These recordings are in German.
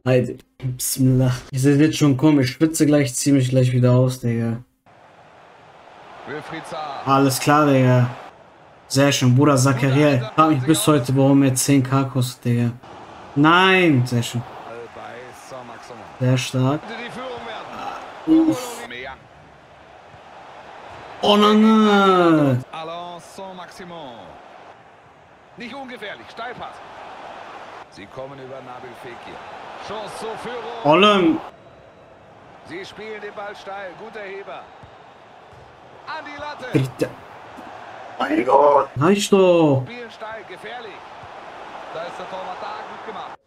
Heide. Bismillah. Ich sehe jetzt schon komisch. Ich schwitze gleich, zieh mich gleich wieder aus, Digga. Alles klar, Digga. Sehr schön, Bruder Zakaria. Ich frag mich bis heute, warum er 10.000 kostet, Digga. Nein! Sehr schön. Sehr stark. Oh nein! Nicht ungefährlich, Steilpass. Sie kommen über Nabil Fekir. Chance zur Führung. Ollem! Sie spielen den Ball steil, guter Heber. An die Latte. Bitte. Mein Gott! Reicht doch! Spielen steil, gefährlich. Da ist der Torwart da, gut gemacht.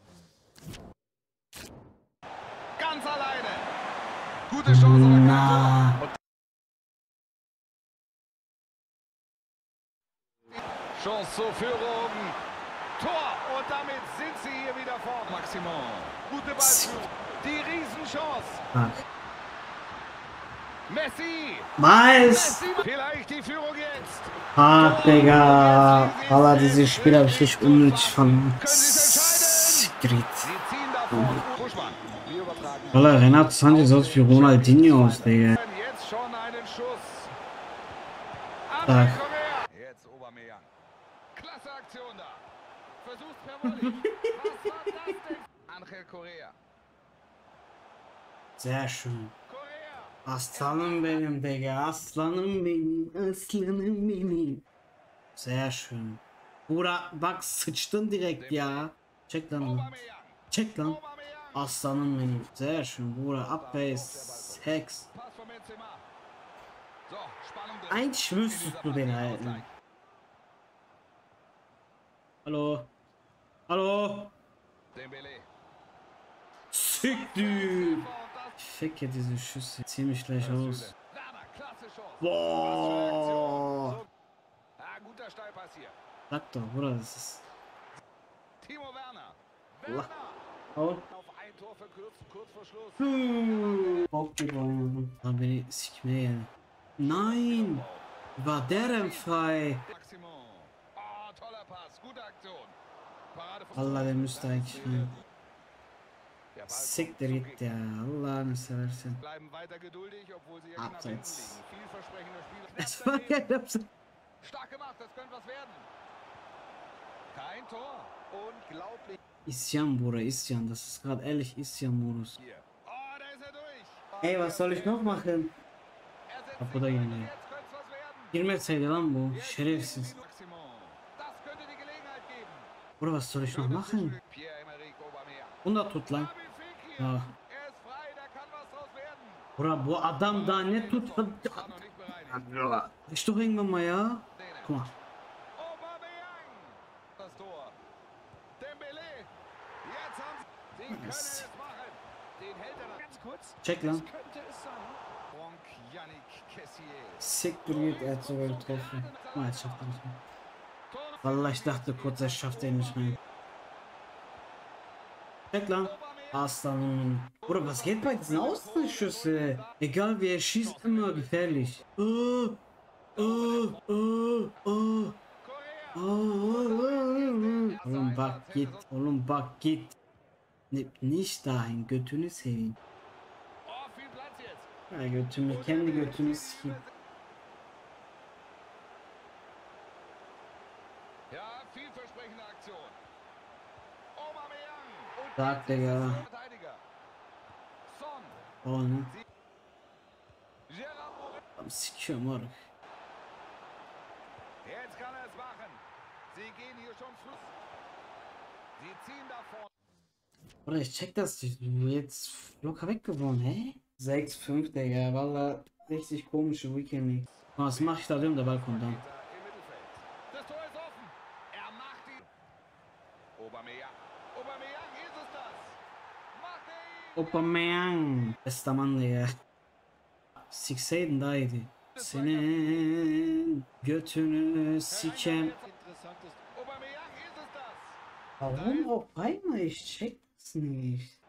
Ganz alleine. Gute Chance. Na. Chance zur Führung. Tor. Und damit sind sie hier wieder vorne. Maximum. Gute Ballführung. Die Riesenchance. Fuck. Messi. Mais! Vielleicht die Führung jetzt. Ah, Digga. Aber diese Spiele habe ich richtig unnötig verloren. Sie ziehen davon. Buschmann. Wir übertragen. Wallah, Renato Sanchez aus wie Ronaldinho aus, Digga. Jetzt schon einen Schuss. Stark. Jetzt Aubameyang. Klasse Aktion da. Versucht per Volley. Was war das denn? Angel Correa. Sehr schön. Correa. Aslanım benim, Digga. Aslanım benim. Aslanım benim. Sehr schön. Bruder, bak sıçtın direkt ya. Çek lan onu. Aubameyang. Çek lan. Aubameyang. Aslanım benim. Sehr schön, Bruder. Abweis. Hex. Pass von Benzema. So, Spannung drin. Eigentlich müsstest du den halten. Hallo. Hallo. Dembele. Siktir. Fick ja diese Schüsse. Zieh mich gleich aus. Werner, klasse Chance. Boah. Ah, guter Steilpass hier. Sag doch, Bruder, das ist... Timo Werner. Allah. Werner. Oh. Auf ein Tor verkürzt, kurz vor Schluss. Bock gewonnen. Dann bin ich sikmeye yani. Nein. War der denn frei? Maximum. Oh, toller Pass, gute Aktion. Parade von Allah, der müsste eigentlich rein. Der Ball Siktir git ya. Allah'ını seversen. bleiben weiter geduldig, obwohl sie ja knapp hinten Abseits. liegen. Vielversprechender Spieler. Es war kein Abseits. Stark gemacht, das könnte was werden. Kein Tor. Unglaublich. Isyan, Bruder, Isyan. Das ist gerade ehrlich Isyan-Modus. Hier. Oh, da ist er durch. Ey, was soll ich noch machen? Er setzt Kapıda sich yine. weiter, jetzt könnte es was werden. Girmeseydi lan bu. Jetzt Şerefsiz. Maximum. Das könnte die Gelegenheit geben. Bruder, was soll ich noch machen? Pierre-Emerick Aubameyang. 100 tut lan. Nabil Fekir. Ja. Er ist frei, da kann was draus werden. Bruder, bu adam da ne tut? War noch nicht bereit. Ich doch irgendwann mal, ja? Guck mal. Aubameyang. Das Tor. Dembele. Jetzt haben sie können es machen. Den hält er ganz kurz. Check lan. Könnte es sein. Franck Yannick Kessier. Siktir git, er hat sogar getroffen. Oh, jetzt schafft er nicht mehr. Wallah, ich dachte kurz, er schafft den nicht mehr. Check lan. Aslanım. Bruder, was geht bei diesen Außenschüsse? Egal wie er schießt, immer gefährlich. Oğlum bak git. Oğlum bak git. Nicht dahin. Götünü seveyim. Oh, viel Platz jetzt. Ya götümü, kendi götünü sikeyim. Ja, vielversprechende Aktion. Aubameyang. Und Sag, Digga. Verteidiger. Son. Oh ne? Gerard Moreno. Tam sikiyorum oğlum. Jetzt kann er es machen. Sie gehen hier schon Schluss. Sie ziehen davon. Oder ich check das. Jetzt locker weggewonnen, hä? 6-5, Digga. Wallah, richtig komische Weekend League. Was mach ich da drin? Der Ball kommt dann. Im Mittelfeld. Das Tor ist offen. Er macht ihn. Aubameyang. Aubameyang, ist es das? Macht er ihn. Aubameyang. Bester Mann, Digga. Sikseydin daha iyiydi. Senin götünü sikem. Interessantes. Aubameyang, ist es das? Warum auf einmal? Ich check's nicht.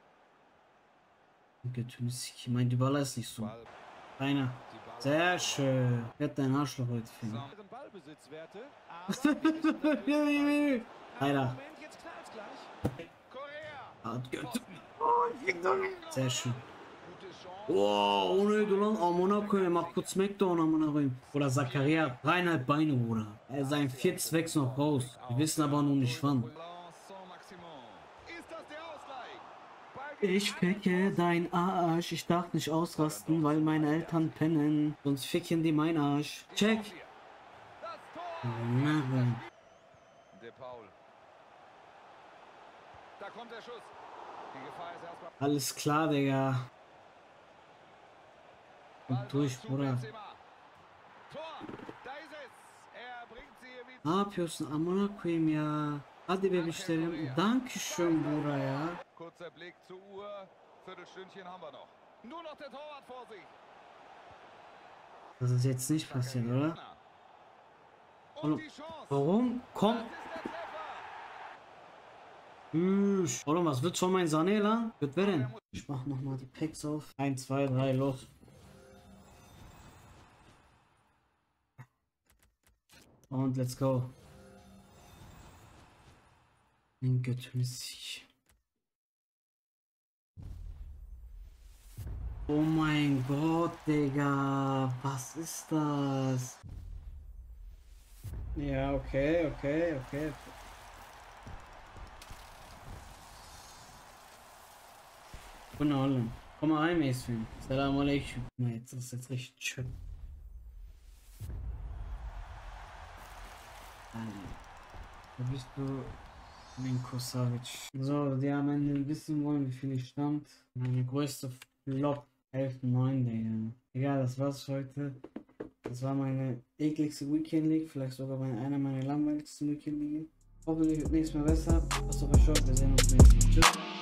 Götünü sikeyim. Mein Dybala ist nicht so. Einer. Sehr schön. Wird dein Arschloch heute finden. Ballbesitzwerte. Alter. Moment, jetzt knallt's gleich. Correa. Götünü. Sehr schön. Oh, ohne du lang, amına koyayım, mach kurz Smackdown, amına koyayım. Oder Zakaria, 3,5 Beine, Bruder. Er sein viertes wächst noch raus. Wir wissen aber noch nicht wann. Ich ficke dein Arsch. Ich darf nicht ausrasten, weil meine Eltern pennen. Sonst ficken die mein Arsch. Check. Da kommt der Schuss. Die Gefahr ist erstmal. Alles klar, Digga. Und durch, Bruder. Tor, da ist es. Er bringt sie hier wieder. Ne yapıyorsun amına koyayım ya? Hadi bebişlerim. Dankeschön Bruder ya. Kurzer Blick zur Uhr. Viertelstündchen haben wir noch. Nur noch der Torwart vor sich. Das ist jetzt nicht passiert, oder? Und die Chance. Warum? Komm. Das ist der Treffer. Oğlum, was wird schon mein Sané lan? Wird werden. Ich mach nochmal die Packs auf. 1, 2, 3, los. Und let's go. Göttmissig. Oh mein Gott, Digga. Was ist das? Ja, okay. Von allem. Komm mal rein, Mace-Fan. Salam alaikum. Jetzt ist jetzt richtig schön. Wo bist du? Minko Savic. So, die am Ende wissen wollen, wie viel ich stand. Meine größte Flop 11,9, Digga. Egal, das war's für heute. Das war meine ekligste Weekend League. Vielleicht sogar einer meiner langweiligsten Weekend League. Hoffentlich wird nächstes Mal besser. Was auf euch schaut. Wir sehen uns nächstes Mal. Tschüss.